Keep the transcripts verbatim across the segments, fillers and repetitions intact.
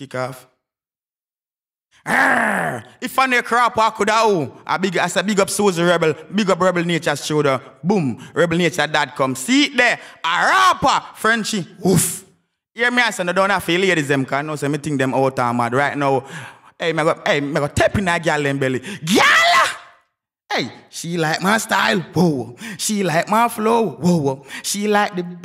kick off. Arr! If I know Crapa could have, I big as a big up Susie Rebel, big up Rebelnature shoulder, boom, Rebelnature dot com. See it there, a Rawpa, Frenchy, woof. Hear me, I said, I don't have to ladies them, because I know some think them out of mad right now. Hey, I go, hey, I go tap in that girl in belly. Girl! Hey, she like my style, whoa. She like my flow, whoa. She like the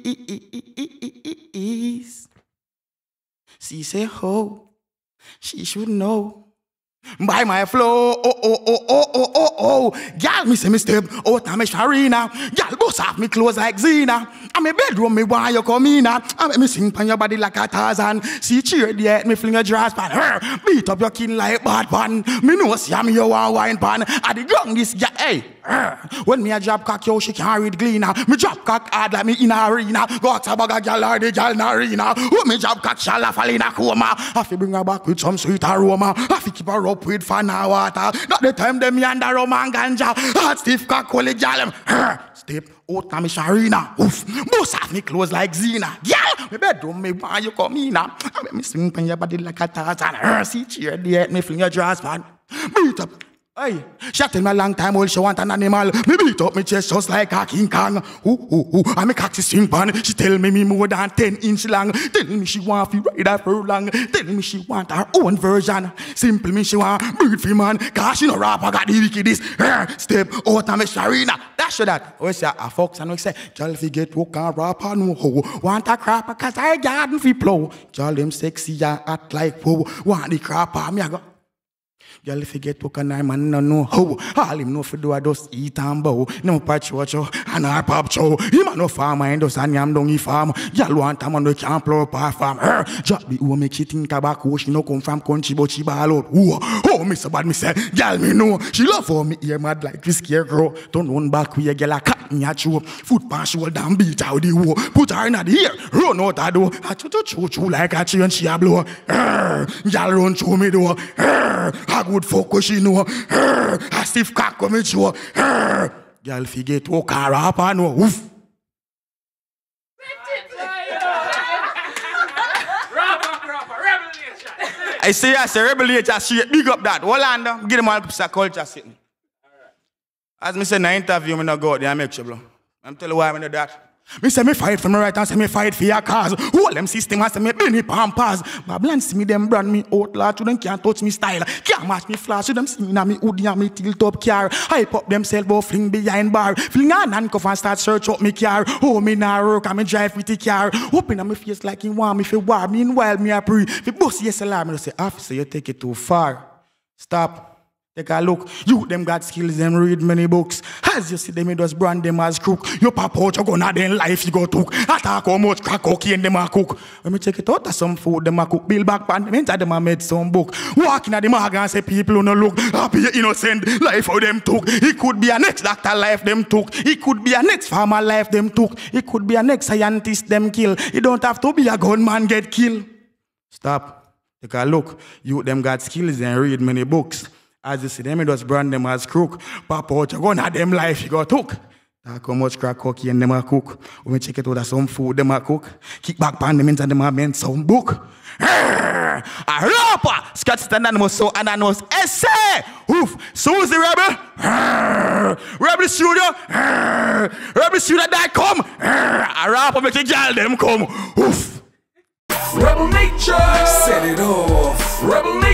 beats. She say, ho. She should know. By my flow, oh, oh, oh, oh, oh, oh, oh. Girl, me say me step out of me Sharina. Girl, bust off me clothes like Zena. I'm a bedroom, me want you come in. I make me sing pan your body like a Tarzan. See cheer the me fling a dress pan. Her, beat up your kin like bad pan. Me know see I'm your one wine pan. I the gun this girl, hey. Her. When me a drop cock, yo, she can't read gleaner. Me drop cock hard like me in a arena. Go out a bag of girl or the girl in a arena. When me drop cock, shall I fall in a coma. I fi bring her back with some sweet aroma. I fi keep her up with fan and water. Not the time them me under rum and ganja. Hot stiff cock, holy girl. Her. Step out of me Sharina. Oof. Bust off me clothes like Zena. Girl, me bedroom, me want you come in. I make me swing on your body like a Tarzan. Her. See cheer the me fling your dress pan. Beat up. Hey, she tell me a long time old she want an animal. Me beat up me chest just like a King Kong. Ooh, ooh, ooh, I'm a cocky swing pan. She tell me me more than ten inch long. Tell me she want to ride her for long. Tell me she want her own version. Simple me she want breed for man. Cause she no Rawpa got the wickedest. Her step out of me Sharina. That's sure that. Oh, say a fox and we say, girl if you get woke and Rawpa no ho. Want a Crapa cause I garden fi plow. Girl them sexy and hot like whoa. Want the Crapa me I go. Girl, if you get took and I man no know how. All him know for do I just eat and bow. No patch watch and our pop show. Him a no farmer and just and yam down he farm. Girl want a man we can't plow up our farm. Her, drop the who make she think tobacco. She no come from country but she ball out. Whoa, oh, me so bad me say. Girl me know. She love for me ear mad like this scarecrow. Turn one back with a girl a cat in your chew. Foot pan shoulder and beat out the wall. Put her in the ear. Run out the door. I choo choo choo like a chain she a blow. Her, girl run through me door. Her, a good fuck what she know. Her, a stiff cock come at you. Her, girl forget walk her up and no. Woof. I say I say Rebelnature shit. Big up that. Hold on though. Give them all piece of culture sitting. As me say in the interview, me not go out there and make sure blow. I'm tell you why I do that. Me say me fight for my right and say me fight for your cause. All them system and say me Benny Pampas. Babylon see me them brand me outlaw to them can't touch me style. Can't match me flash to them see me na me hoodie and me tilt up car. Hype up themself but fling behind bar. Fling on handcuff and start search up me car. Oh me nah work and me drive with the car. Open on me face like he want me fi war. Meanwhile me a pre. Fi boss yes alarm me say officer you take it too far. Stop. Take a look, you them got skills, them read many books. As you see them, it just brand them as crook. You pop out, you gonna then life you go took. Attack how much crack cocaine them a cook. When me check it out, some food them a cook. Bill back pan, them inside them a made some book. Walking at the market and say people who no look. Happy innocent life how them took. It could be a next doctor life them took. It could be a next farmer life them took. It could be a next scientist them kill. It don't have to be a gunman get killed. Stop. Take a look, you them got skills and read many books. As you see them, it just brand them as crook. Pop out, you gonna them life you got took. Talk how much crack cocaine them a cook. When we check it out, some food them a cook. Kick back pan them inside them a meant some book. A Rawpa, Scott Standan so anonymous essay. Oof, Susie Rebel. Rebel Studio. Rebel Studio dot com. A Rawpa make the girl them come. Oof. Rebelnature. Set it off. Rebelnature.